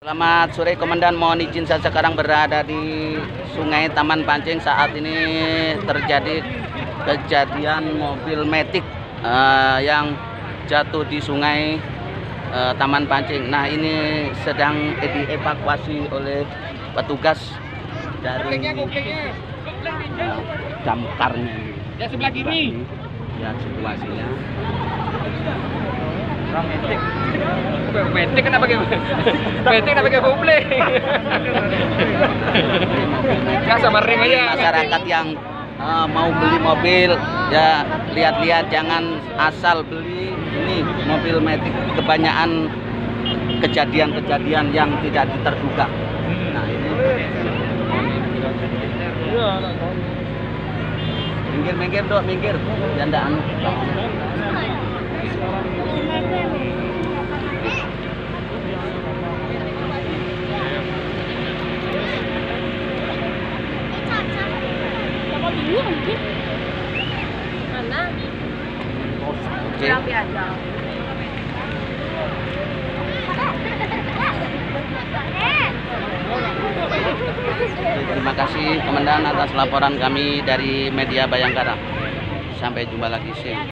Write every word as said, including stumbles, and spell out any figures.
Selamat sore Komandan, mohon izin saya sekarang berada di Sungai Taman Pancing. Saat ini terjadi kejadian mobil Matic uh, yang jatuh di Sungai uh, Taman Pancing. Nah, ini sedang dievakuasi oleh petugas dari uh, damkarnya. Ya sebelah kiri. Ya situasinya. Metik. Metik kenapa pakai Metik kenapa pakai buble? Enggak sama rem aja. Masyarakat yang uh, mau beli mobil ya lihat-lihat, jangan asal beli ini mobil Matic. Kebanyakan kejadian-kejadian yang tidak terduga. Nah, ini minggir-minggir dok, minggir. Jandaan. Mana? Oke. Rapi aja. Terima kasih Komandan atas laporan kami dari Media Bayangkara. Sampai jumpa lagi.